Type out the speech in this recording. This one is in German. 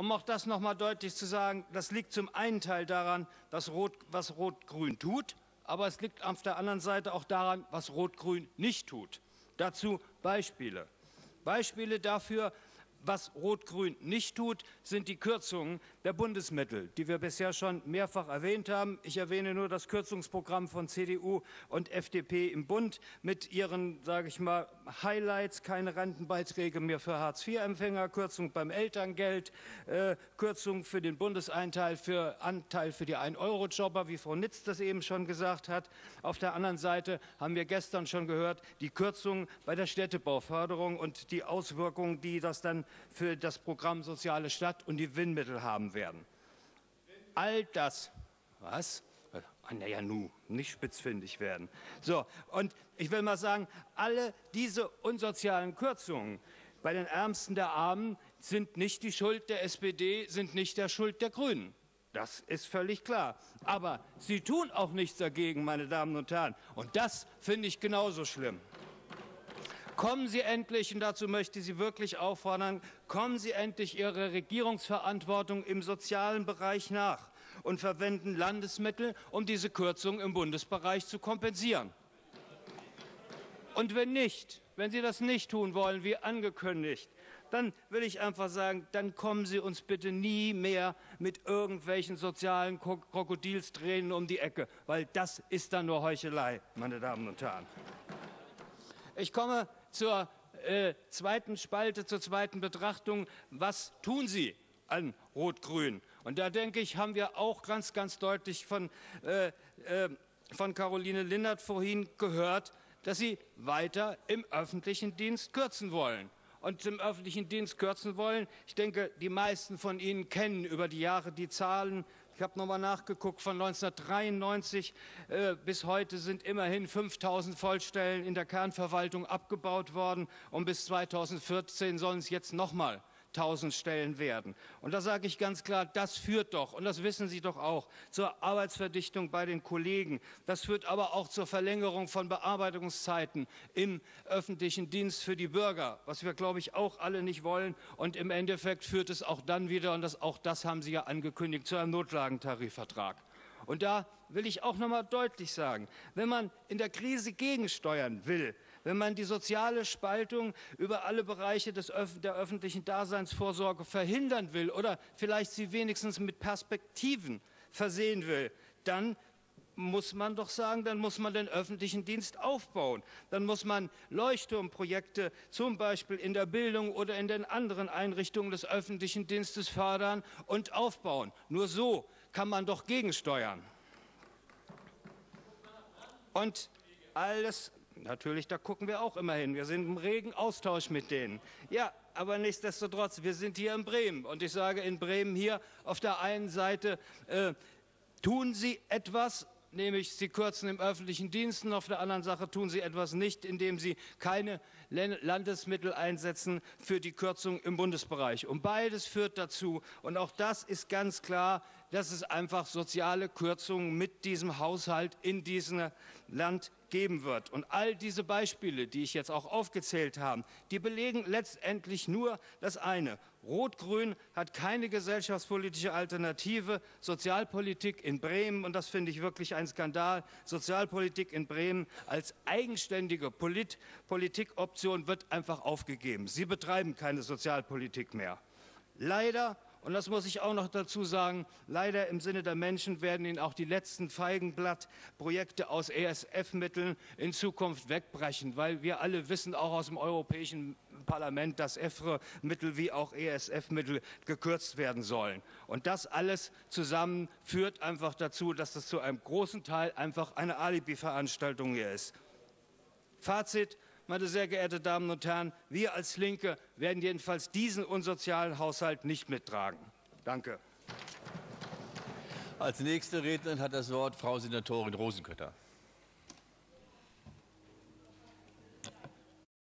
um auch das noch mal deutlich zu sagen, das liegt zum einen Teil daran, was Rot-Grün tut, aber es liegt auf der anderen Seite auch daran, was Rot-Grün nicht tut. Dazu Beispiele. Beispiele dafür, was Rot-Grün nicht tut, sind die Kürzungen der Bundesmittel, die wir bisher schon mehrfach erwähnt haben. Ich erwähne nur das Kürzungsprogramm von CDU und FDP im Bund mit ihren, sage ich mal, Highlights: keine Rentenbeiträge mehr für Hartz-IV-Empfänger, Kürzung beim Elterngeld, Kürzung für den Bundesanteil für die 1-Euro-Jobber, wie Frau Nitz das eben schon gesagt hat. Auf der anderen Seite haben wir gestern schon gehört, die Kürzungen bei der Städtebauförderung und die Auswirkungen, die das dann für das Programm Soziale Stadt und die WIN-Mittel haben werden. All das, was? Naja, nicht spitzfindig werden. So, und ich will mal sagen, alle diese unsozialen Kürzungen bei den Ärmsten der Armen sind nicht die Schuld der SPD, sind nicht der Schuld der Grünen. Das ist völlig klar. Aber sie tun auch nichts dagegen, meine Damen und Herren. Und das finde ich genauso schlimm. Kommen Sie endlich, und dazu möchte ich Sie wirklich auffordern, kommen Sie endlich Ihrer Regierungsverantwortung im sozialen Bereich nach und verwenden Landesmittel, um diese Kürzungen im Bundesbereich zu kompensieren. Und wenn nicht, wenn Sie das nicht tun wollen, wie angekündigt, dann will ich einfach sagen, dann kommen Sie uns bitte nie mehr mit irgendwelchen sozialen Krokodilstränen um die Ecke, weil das ist dann nur Heuchelei, meine Damen und Herren. Ich komme zur zweiten Spalte, zur zweiten Betrachtung. Was tun Sie an Rot-Grün? Und da denke ich, haben wir auch ganz deutlich von Caroline Lindert vorhin gehört, dass Sie weiter im öffentlichen Dienst kürzen wollen. Und im öffentlichen Dienst kürzen wollen. Ich denke, die meisten von Ihnen kennen über die Jahre die Zahlen. Ich habe noch mal nachgeguckt, von 1993 bis heute sind immerhin 5.000 Vollstellen in der Kernverwaltung abgebaut worden. Und bis 2014 sollen es jetzt noch mal 1.000 Stellen werden. Und da sage ich ganz klar, das führt doch, und das wissen Sie doch auch, zur Arbeitsverdichtung bei den Kollegen. Das führt aber auch zur Verlängerung von Bearbeitungszeiten im öffentlichen Dienst für die Bürger, was wir, glaube ich, auch alle nicht wollen. Und im Endeffekt führt es auch dann wieder, und auch das haben Sie ja angekündigt, zu einem Notlagentarifvertrag. Und da will ich auch noch mal deutlich sagen, wenn man in der Krise gegensteuern will, wenn man die soziale Spaltung über alle Bereiche der öffentlichen Daseinsvorsorge verhindern will oder vielleicht sie wenigstens mit Perspektiven versehen will, dann muss man doch sagen, dann muss man den öffentlichen Dienst aufbauen. Dann muss man Leuchtturmprojekte zum Beispiel in der Bildung oder in den anderen Einrichtungen des öffentlichen Dienstes fördern und aufbauen. Nur so kann man doch gegensteuern. Und alles, natürlich, da gucken wir auch immer hin. Wir sind im regen Austausch mit denen. Ja, aber nichtsdestotrotz, wir sind hier in Bremen. Und ich sage in Bremen hier auf der einen Seite, tun Sie etwas, nämlich Sie kürzen im öffentlichen Dienst, und auf der anderen Seite tun Sie etwas nicht, indem Sie keine Landesmittel einsetzen für die Kürzung im Bundesbereich. Und beides führt dazu, und auch das ist ganz klar, dass es einfach soziale Kürzungen mit diesem Haushalt in diesem Land geben wird. Und all diese Beispiele, die ich jetzt auch aufgezählt habe, die belegen letztendlich nur das eine: Rot-Grün hat keine gesellschaftspolitische Alternative. Sozialpolitik in Bremen, und das finde ich wirklich ein Skandal, Sozialpolitik in Bremen als eigenständige Politikoption wird einfach aufgegeben. Sie betreiben keine Sozialpolitik mehr. Leider, und das muss ich auch noch dazu sagen, leider im Sinne der Menschen werden Ihnen auch die letzten Feigenblattprojekte aus ESF-Mitteln in Zukunft wegbrechen, weil wir alle wissen, auch aus dem Europäischen Parlament, dass EFRE-Mittel wie auch ESF-Mittel gekürzt werden sollen. Und das alles zusammen führt einfach dazu, dass das zu einem großen Teil einfach eine Alibi-Veranstaltung hier ist. Fazit: Meine sehr geehrten Damen und Herren, wir als Linke werden jedenfalls diesen unsozialen Haushalt nicht mittragen. Danke. Als nächste Rednerin hat das Wort Frau Senatorin Rosenkötter.